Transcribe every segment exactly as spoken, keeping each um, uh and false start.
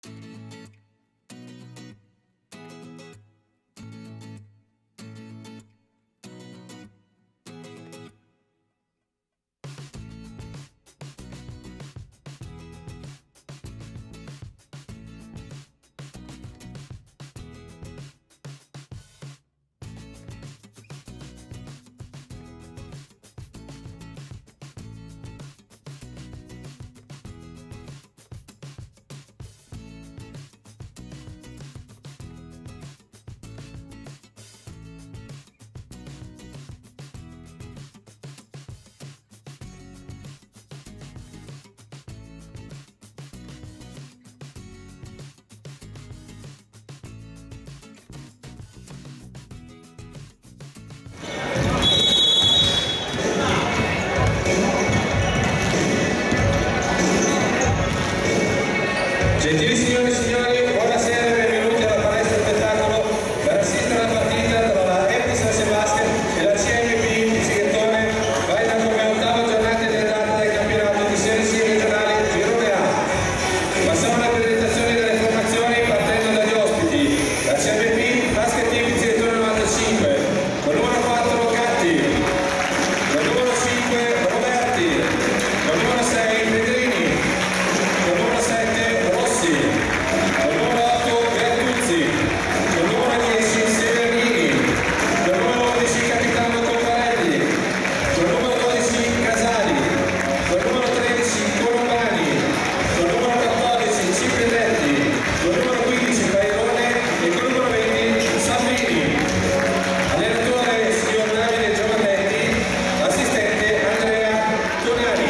Gentili signore e signori, buonasera e benvenuti alla palestra spettacolo per assistere alla partita tra la Happy San Sebastian e la C M P Pizzichettone, valida come ottava giornata di andata del campionato di Serie C regionale Girone A. Passiamo alla presentazione delle formazioni partendo dagli ospiti. La C M P Basket Team Pizzichettone novantacinque, con il numero quattro Gatti, con il numero cinque Roberti, con il numero sei Pedrini, con il numero sette Rossi, con il numero otto Bertuzzi, con il numero dieci Severini, con il numero undici Capitano Copparelli, con il numero dodici Casali, con il numero tredici Colombani, con il numero quattordici Cipridetti, con il numero quindici Bairone e con il numero venti Salvini. Allenatore signor Davide Giovannetti, assistente Andrea Tonani.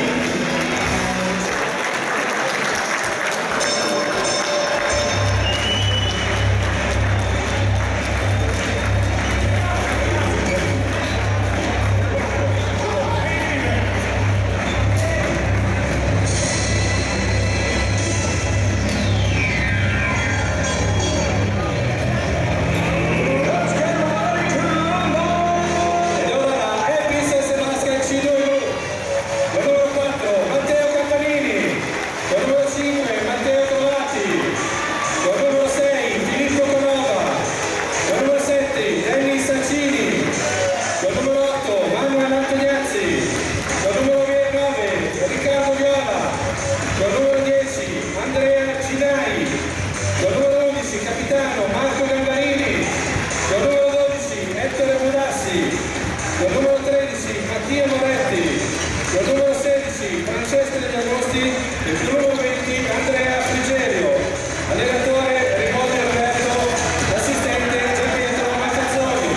Ed ora la Happy San Sebastian C due U, con il numero quattro Matteo Campanini, con il numero cinque Matteo Trovati, con il numero sei Filippo Canova, con il numero sette Dennis Saccini, con il numero otto Manuel Antoniazzi, con il numero nove Riccardo Viola, con il numero dieci Andrea Ginai, con il numero undici capitano Marco Gambarini, con il numero dodici Ettore Budassi, con il numero tredici Mattia Moretti, con il numero sedici Francesco Degli Agosti e con il numero venti Andrea Frigerio. Allenatore Rivolto Alberto, assistente Gianpietro Mazzazzoni.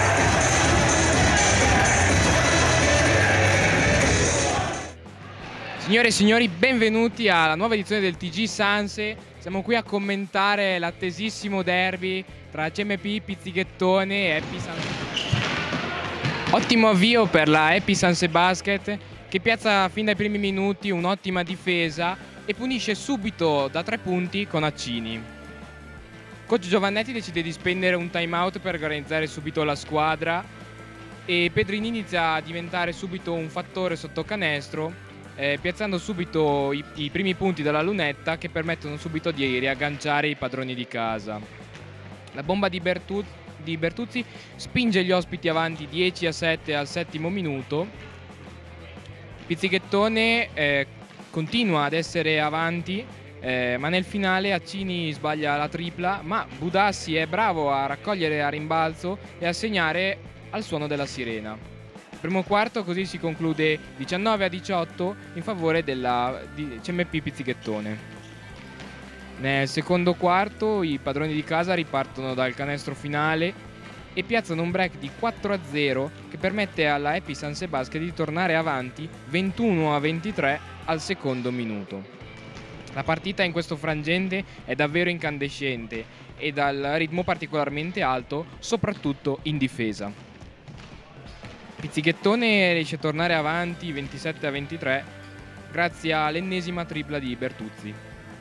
Signore e signori, benvenuti alla nuova edizione del T G Sanse. Siamo qui a commentare l'attesissimo derby tra C M P Pizzichettone e Happy San Sebastian. Ottimo avvio per la Happy Sanse Basket, che piazza fin dai primi minuti un'ottima difesa e punisce subito da tre punti con Accini. Coach Giovannetti decide di spendere un time out per organizzare subito la squadra e Pedrini inizia a diventare subito un fattore sotto canestro, eh, piazzando subito i, i primi punti dalla lunetta che permettono subito di riagganciare i padroni di casa. La bomba di, Bertuz, di Bertuzzi spinge gli ospiti avanti dieci a sette al settimo minuto. Pizzichettone eh, continua ad essere avanti, eh, ma nel finale Accini sbaglia la tripla, ma Budassi è bravo a raccogliere a rimbalzo e a segnare al suono della sirena. Primo quarto così si conclude diciannove a diciotto in favore della di C M P Pizzichettone. Nel secondo quarto i padroni di casa ripartono dal canestro finale e piazzano un break di quattro a zero che permette alla Happy Sanse Basket di tornare avanti ventuno a ventitré al secondo minuto. La partita in questo frangente è davvero incandescente e dal ritmo particolarmente alto, soprattutto in difesa. Pizzichettone riesce a tornare avanti ventisette a ventitré grazie all'ennesima tripla di Bertuzzi.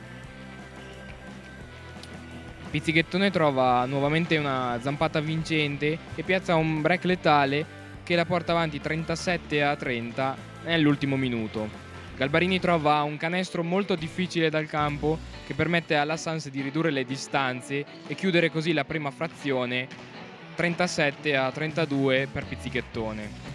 Pizzichettone trova nuovamente una zampata vincente e piazza un break letale che la porta avanti trentasette a trenta nell'ultimo minuto. Galbarini trova un canestro molto difficile dal campo che permette alla Sanse di ridurre le distanze e chiudere così la prima frazione trentasette a trentadue per Pizzighettone.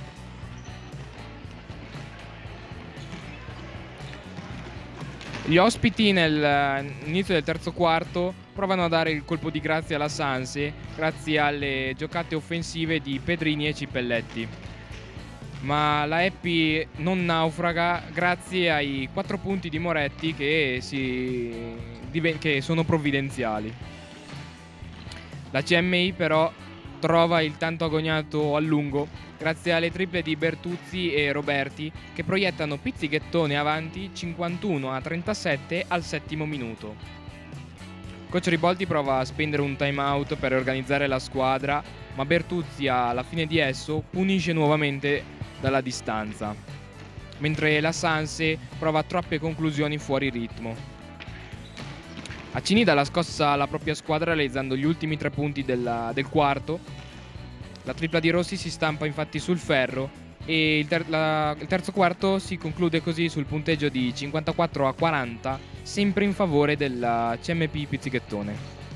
Gli ospiti nell'inizio del terzo quarto provano a dare il colpo di grazia alla Sanse grazie alle giocate offensive di Pedrini e Cipelletti. Ma la Happy non naufraga grazie ai quattro punti di Moretti che, si, che sono provvidenziali. La C M I però trova il tanto agognato a lungo grazie alle triple di Bertuzzi e Roberti che proiettano Pizzighettone avanti cinquantuno a trentasette al settimo minuto. Coach Riboldi prova a spendere un timeout per organizzare la squadra, ma Bertuzzi alla fine di esso punisce nuovamente dalla distanza, mentre la Sanse prova troppe conclusioni fuori ritmo. Accini dà la scossa alla propria squadra realizzando gli ultimi tre punti della, del quarto. La tripla di Rossi si stampa infatti sul ferro e il, ter la, il terzo quarto si conclude così sul punteggio di cinquantaquattro a quaranta, sempre in favore della C M P Pizzighettone.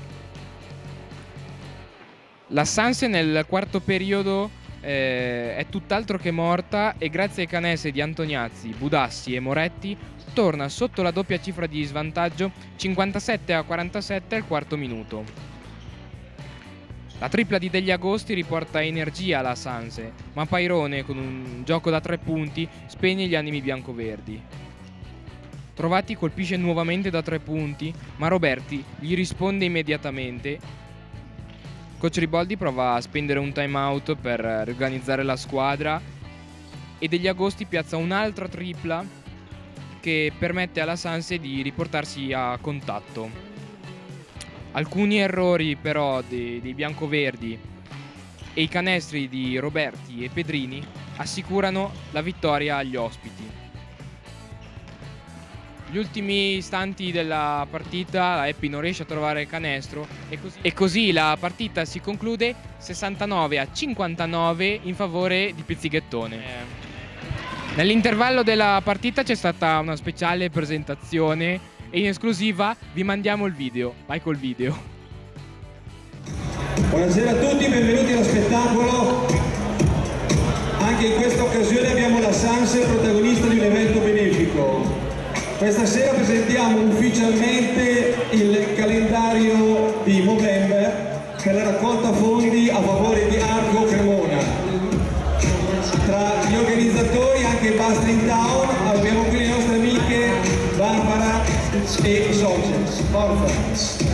La Sanse nel quarto periodo eh, è tutt'altro che morta e grazie ai canestri di Antoniazzi, Budassi e Moretti torna sotto la doppia cifra di svantaggio cinquantasette a quarantasette al quarto minuto. La tripla di Degli Agosti riporta energia alla Sanse, ma Pairone con un gioco da tre punti spegne gli animi biancoverdi. Trovati colpisce nuovamente da tre punti, ma Roberti gli risponde immediatamente. Coach Riboldi prova a spendere un timeout per riorganizzare la squadra e Degli Agosti piazza un'altra tripla che permette alla Sanse di riportarsi a contatto. Alcuni errori però dei, dei biancoverdi e i canestri di Roberti e Pedrini assicurano la vittoria agli ospiti. Gli ultimi istanti della partita la Happy non riesce a trovare il canestro e così, e così la partita si conclude sessantanove a cinquantanove in favore di Pizzighettone. Nell'intervallo della partita c'è stata una speciale presentazione e in esclusiva vi mandiamo il video. Vai col video. Buonasera a tutti, benvenuti allo spettacolo. Anche in questa occasione abbiamo la Sanse protagonista di un evento benefico. Questa sera presentiamo ufficialmente il calendario di Movember per la raccolta fondi a favore di Argo Cremona. Tra gli organizzatori anche Bustling Town abbiamo qui le nostre amiche Barbara e Socials. Forza!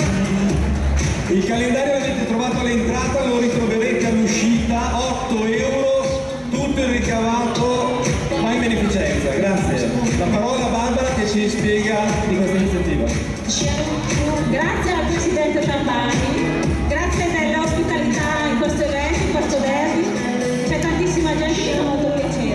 Il calendario l'avete trovato all'entrata, lo ritroverete all'uscita, otto euro, tutto il ricavato va in beneficenza. Grazie. La parola a Barbara che ci spiega di questa iniziativa. Grazie al Presidente Tambani, grazie dell'ospitalità in questo evento, in questo derby. C'è tantissima gente che fa molto piacere.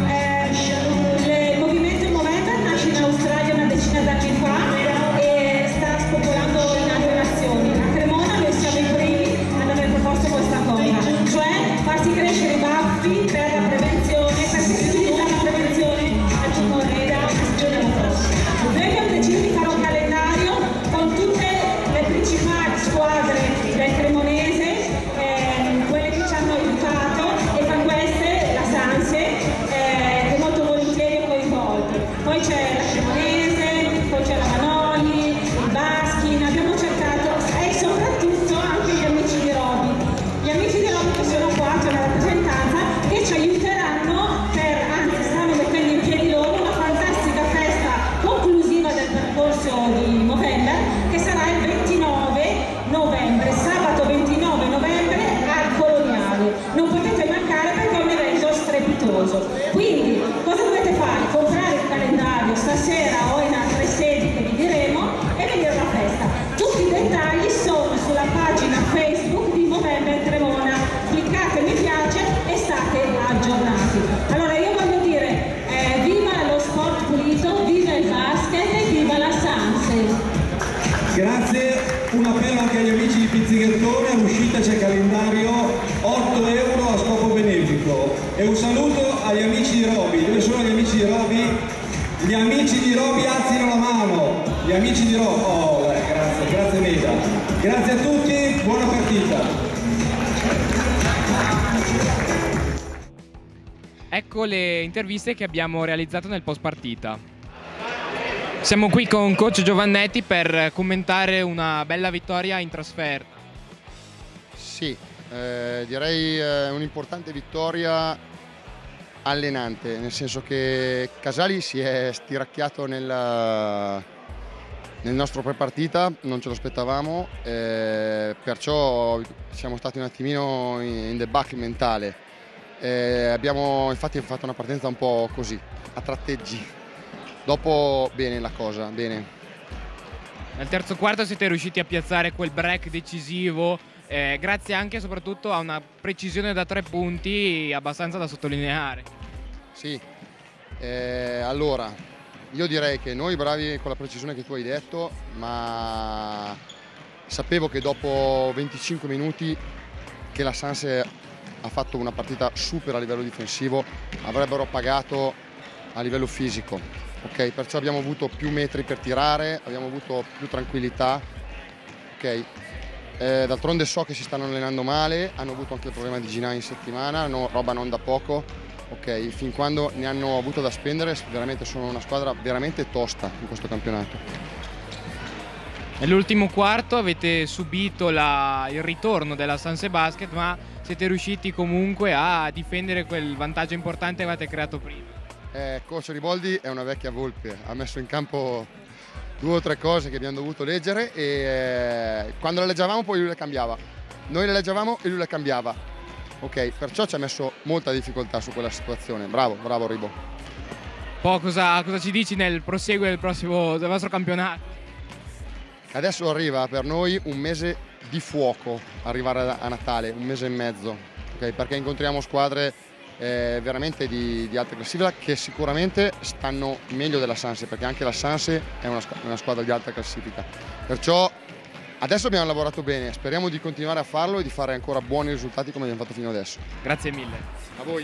Eh, il movimento Movember nasce in Australia una decina d'anni fa e sta spopolando in altre nazioni. A Cremona noi siamo i primi ad aver proposto questa cosa, cioè farsi crescere i baffi per la prevenzione, per sensibilizzare la prevenzione al tumore da una stagione alla prossima. Noi abbiamo deciso di fare un calendario con tutte le principali squadre del Cremonese, eh, quelle che ci hanno aiutato, e tra queste la Sanse, eh, che molto volentieri è coinvolta. Poi c'è la Cremonese, poi c'è la Manoli, il Baschin, abbiamo cercato, e soprattutto anche gli amici di Roby. Gli amici di Roby che sono qua, c'è una rappresentanza, che ci aiuteranno per, anzi stanno mettendo in piedi loro una fantastica festa conclusiva del percorso di Movember, che sarà il ventinove novembre, sabato ventinove novembre al Coloniale. Non potete mancare perché è un evento strepitoso. Quindi cosa dovete fare? Comprare il calendario stasera o in altre sedi che vi diremo e venire alla festa. Tutti i dettagli sono sulla pagina Facebook di Movember Cremona. Cliccate mi piace e state aggiornati. Allora io voglio dire eh, viva lo sport pulito, viva il basket e viva la Sanse. Grazie, un appello anche agli amici di Pizzighettone, all'uscita c'è calendario, otto euro a scopo benefico. E un saluto agli amici di Roby. Dove sono gli amici di Roby? Gli amici di Roby alzino la mano. Gli amici di Roby. Oh, dai, grazie, grazie mega. Grazie a tutti, buona partita. Ecco le interviste che abbiamo realizzato nel post partita. Siamo qui con coach Giovannetti per commentare una bella vittoria in trasferta. Sì, eh, direi eh, un'importante vittoria allenante, nel senso che Casali si è stiracchiato nel, nel nostro pre-partita, non ce lo aspettavamo, eh, perciò siamo stati un attimino in debacche mentale. Eh, abbiamo infatti fatto una partenza un po' così, a tratteggi. Dopo bene la cosa, bene. Nel terzo quarto siete riusciti a piazzare quel break decisivo, eh, grazie anche e soprattutto a una precisione da tre punti abbastanza da sottolineare. Sì, eh, allora io direi che noi bravi con la precisione che tu hai detto, ma sapevo che dopo venticinque minuti che la Sanse ha fatto una partita super a livello difensivo, avrebbero pagato a livello fisico, ok? Perciò abbiamo avuto più metri per tirare, abbiamo avuto più tranquillità, ok? Eh, d'altronde so che si stanno allenando male, hanno avuto anche il problema di Gina in settimana, no, roba non da poco, ok? Fin quando ne hanno avuto da spendere, veramente sono una squadra veramente tosta in questo campionato. Nell'ultimo quarto avete subito la, il ritorno della Sanse Basket, ma siete riusciti comunque a difendere quel vantaggio importante che avete creato prima. Eh, coach Riboldi è una vecchia volpe, ha messo in campo due o tre cose che abbiamo dovuto leggere e eh, quando le leggevamo poi lui le cambiava. Noi le leggevamo e lui le cambiava. Ok, perciò ci ha messo molta difficoltà su quella situazione. Bravo, bravo Ribo. Poi cosa, cosa ci dici nel proseguo del prossimo del vostro campionato? Adesso arriva per noi un mese di fuoco, arrivare a Natale, un mese e mezzo, okay? Perché incontriamo squadre eh, veramente di, di alta classifica che sicuramente stanno meglio della Sanse, perché anche la Sanse è una, una squadra di alta classifica. Perciò adesso abbiamo lavorato bene, speriamo di continuare a farlo e di fare ancora buoni risultati come abbiamo fatto fino adesso. Grazie mille. A voi.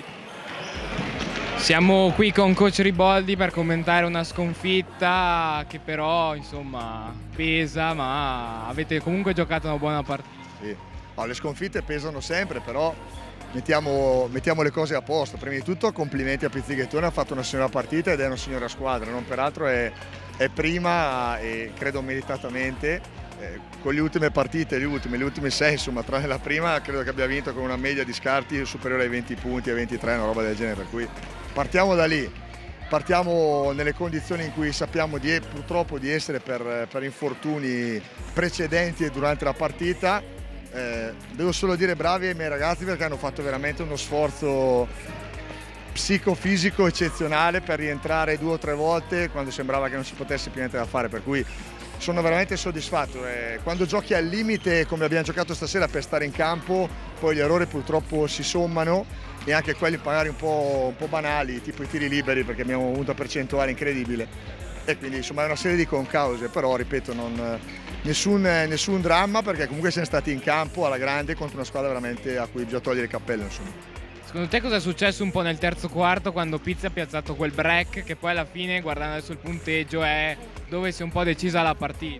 Siamo qui con coach Riboldi per commentare una sconfitta che però insomma pesa, ma avete comunque giocato una buona partita. Sì. No, le sconfitte pesano sempre, però mettiamo, mettiamo le cose a posto. Prima di tutto complimenti a Pizzighettone, ha fatto una signora partita ed è una signora squadra, non peraltro è, è prima e credo meritatamente. Eh, con le ultime partite, le ultime, le ultime sei, insomma, tranne la prima, credo che abbia vinto con una media di scarti superiore ai venti punti, ai ventitré, una roba del genere, per cui partiamo da lì, partiamo nelle condizioni in cui sappiamo di, purtroppo di essere per, per infortuni precedenti e durante la partita. Eh, devo solo dire bravi ai miei ragazzi perché hanno fatto veramente uno sforzo psicofisico eccezionale per rientrare due o tre volte quando sembrava che non si potesse più niente da fare, per cui sono veramente soddisfatto. Eh, quando giochi al limite come abbiamo giocato stasera per stare in campo, poi gli errori purtroppo si sommano e anche quelli magari un po', un po' banali, tipo i tiri liberi, perché abbiamo avuto una percentuale incredibile e quindi insomma è una serie di concause, però ripeto non, nessun, nessun dramma perché comunque siamo stati in campo alla grande contro una squadra veramente a cui bisogna togliere il cappello, insomma. Secondo te cosa è successo un po' nel terzo quarto quando Pizzi ha piazzato quel break che poi alla fine, guardando adesso il punteggio, è dove si è un po' decisa la partita?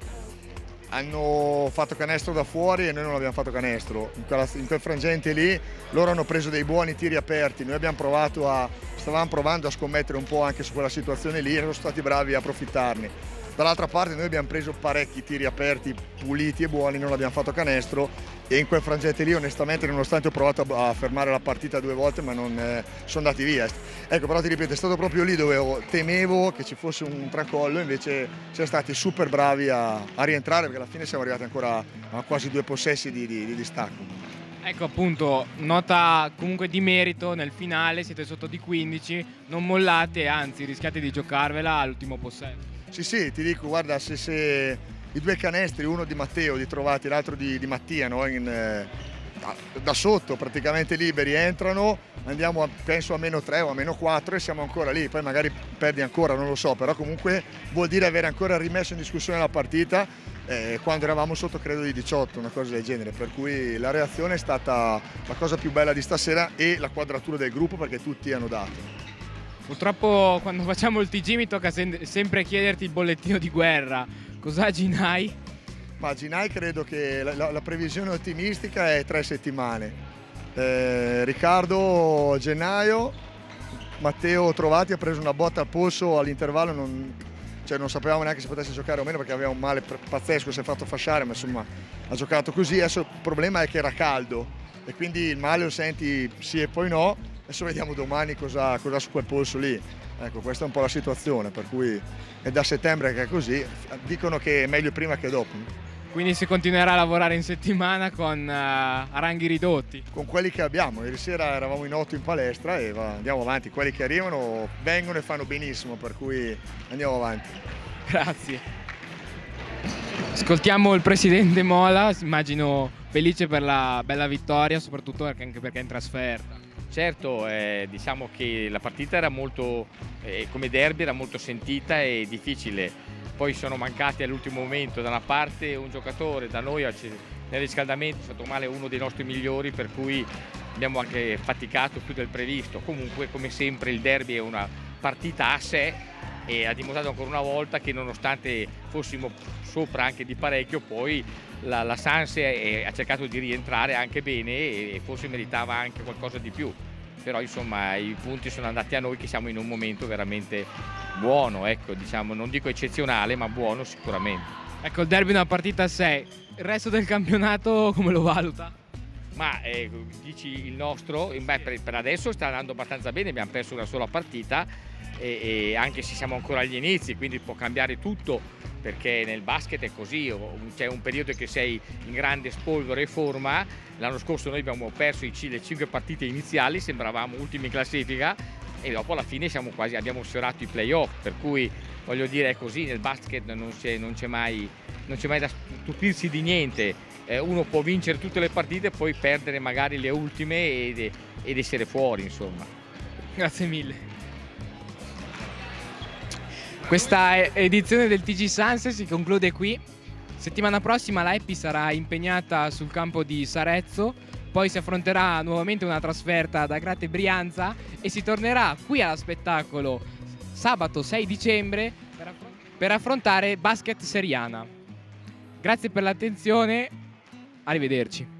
Hanno fatto canestro da fuori e noi non abbiamo fatto canestro. In, quella, in quel frangente lì loro hanno preso dei buoni tiri aperti, noi abbiamo provato a, stavamo provando a scommettere un po' anche su quella situazione lì e sono stati bravi a approfittarne. Dall'altra parte noi abbiamo preso parecchi tiri aperti, puliti e buoni, non abbiamo fatto canestro e in quel frangente lì onestamente, nonostante ho provato a, a fermare la partita due volte, ma non eh, sono andati via. Ecco, però ti ripeto, è stato proprio lì dove ho, temevo che ci fosse un tracollo, invece siamo stati super bravi a, a rientrare perché alla fine siamo arrivati ancora a quasi due possessi di, di, di distacco. Ecco appunto, nota comunque di merito nel finale, siete sotto di quindici, non mollate, anzi rischiate di giocarvela all'ultimo possesso. Sì, sì, ti dico, guarda, se, se i due canestri, uno di Matteo di Trovati, l'altro di, di Mattia, no? In, eh, da, da sotto praticamente liberi, entrano, andiamo a, penso a meno tre o a meno quattro e siamo ancora lì, poi magari perdi ancora, non lo so, però comunque vuol dire avere ancora rimesso in discussione la partita eh, quando eravamo sotto credo di diciotto, una cosa del genere, per cui la reazione è stata la cosa più bella di stasera e la quadratura del gruppo perché tutti hanno dato. Purtroppo quando facciamo il T G mi tocca sem sempre chiederti il bollettino di guerra. Cos'ha Ginai? Ma Ginai credo che la, la, la previsione ottimistica è tre settimane. Eh, Riccardo gennaio, Matteo Trovati ha preso una botta al polso all'intervallo, non, cioè non sapevamo neanche se potesse giocare o meno perché aveva un male pazzesco, si è fatto fasciare, ma insomma ha giocato così. Adesso il problema è che era caldo e quindi il male lo senti sì e poi no. Adesso vediamo domani cosa, cosa su quel polso lì. Ecco, questa è un po' la situazione, per cui è da settembre che è così. Dicono che è meglio prima che dopo. Quindi si continuerà a lavorare in settimana con uh, a ranghi ridotti? Con quelli che abbiamo. Ieri sera eravamo in otto in palestra e va, andiamo avanti. Quelli che arrivano vengono e fanno benissimo, per cui andiamo avanti. Grazie. Ascoltiamo il presidente Mola, immagino felice per la bella vittoria, soprattutto perché, anche perché è in trasferta. Certo, eh, diciamo che la partita era molto, eh, come derby, era molto sentita e difficile. Poi sono mancati all'ultimo momento da una parte un giocatore, da noi nel riscaldamento è stato male uno dei nostri migliori, per cui abbiamo anche faticato più del previsto. Comunque, come sempre, il derby è una partita a sé e ha dimostrato ancora una volta che nonostante fossimo sopra anche di parecchio, poi la, la Sanse ha cercato di rientrare anche bene e forse meritava anche qualcosa di più. Però insomma i punti sono andati a noi, che siamo in un momento veramente buono, ecco, diciamo, non dico eccezionale, ma buono sicuramente. Ecco, il derby è una partita a sé, il resto del campionato come lo valuta? Ma eh, dici il nostro, beh, per, per adesso sta andando abbastanza bene, abbiamo perso una sola partita e, e anche se siamo ancora agli inizi, quindi può cambiare tutto, perché nel basket è così, c'è un periodo che sei in grande spolvero e forma. L'anno scorso noi abbiamo perso le cinque partite iniziali, sembravamo ultimi in classifica e dopo alla fine siamo quasi, abbiamo sfiorato i playoff, per cui voglio dire è così, nel basket non c'è, non c'è mai, non c'è mai da stupirsi di niente, eh, uno può vincere tutte le partite e poi perdere magari le ultime ed, ed essere fuori, insomma. Grazie mille. Questa edizione del T G Sanse si conclude qui. Settimana prossima la Epi sarà impegnata sul campo di Sarezzo, poi si affronterà nuovamente una trasferta da Grate Brianza e si tornerà qui allo spettacolo sabato sei dicembre per, affr per affrontare Basket Seriana. Grazie per l'attenzione, arrivederci.